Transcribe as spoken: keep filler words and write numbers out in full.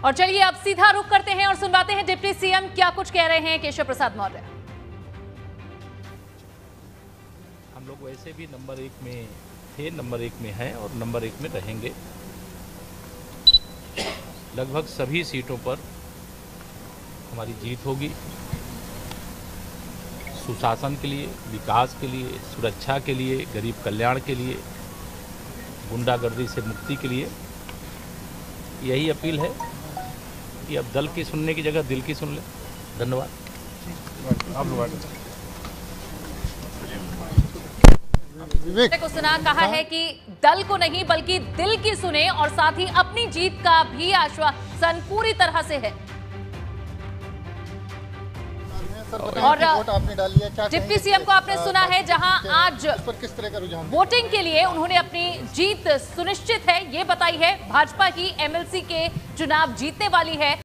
और चलिए अब सीधा रुख करते हैं और सुनवाते हैं डिप्टी सीएम क्या कुछ कह रहे हैं केशव प्रसाद मौर्य। हम लोग वैसे भी नंबर एक में थे, नंबर एक में हैं और नंबर एक में रहेंगे। लगभग सभी सीटों पर हमारी जीत होगी। सुशासन के लिए, विकास के लिए, सुरक्षा के लिए, गरीब कल्याण के लिए, गुंडागर्दी से मुक्ति के लिए यही अपील है कि अब दल की सुनने की जगह दिल की सुन ले। धन्यवाद। विवेक को सुना, कहा है कि दल को नहीं बल्कि दिल की सुने और साथ ही अपनी जीत का भी आश्वासन पूरी तरह से है। और डिप्टी सीएम को आपने सुना है, जहां आज किस तरह का रुझान वोटिंग के लिए उन्होंने अपनी जीत सुनिश्चित है ये बताई है। भाजपा ही एमएलसी के चुनाव जीतने वाली है।